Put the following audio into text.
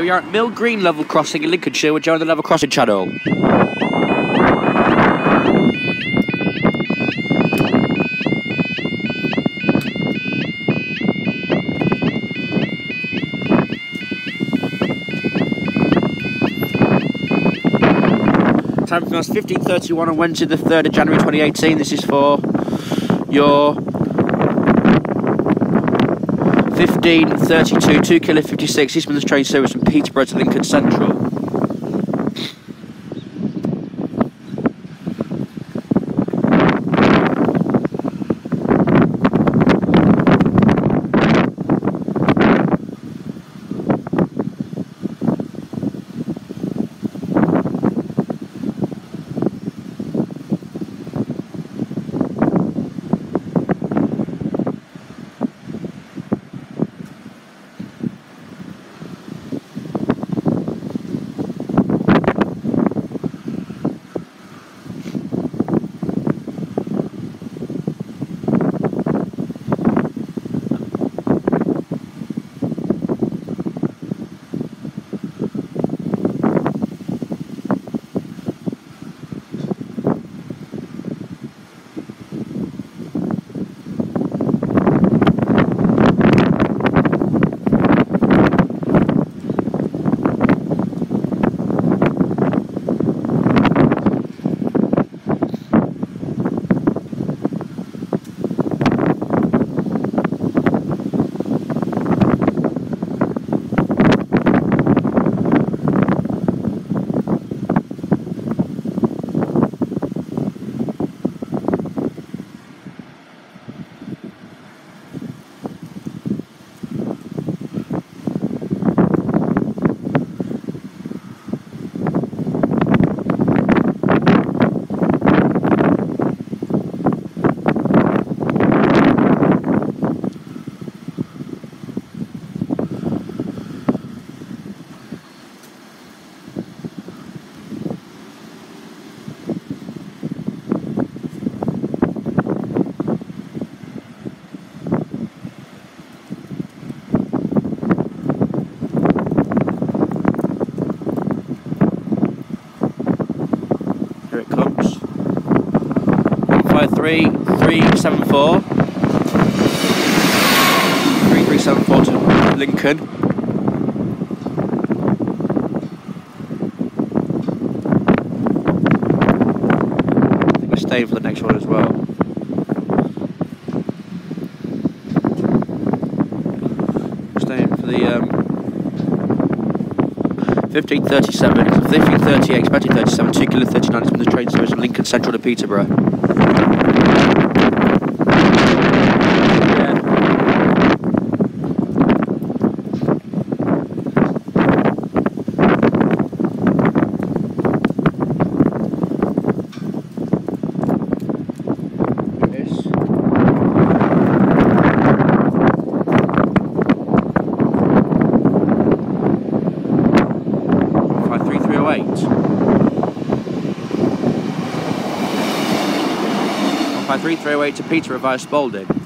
Here we are at Mill Green level crossing in Lincolnshire. We're joining the level crossing channel. Time for us 15:31 on Wednesday the 3rd of January 2018. This is for your 15:32 2 Kilo 56 East Midlands train service from Peterborough to Lincoln Central. Here it comes. 15374. 3374 to Lincoln. I think we're staying for the next one as well. Staying for the 15:37, 15:38, expected 37, 2 Kilo 39 from the train service from Lincoln Central to Peterborough. By 3308 to Peterborough via Spalding.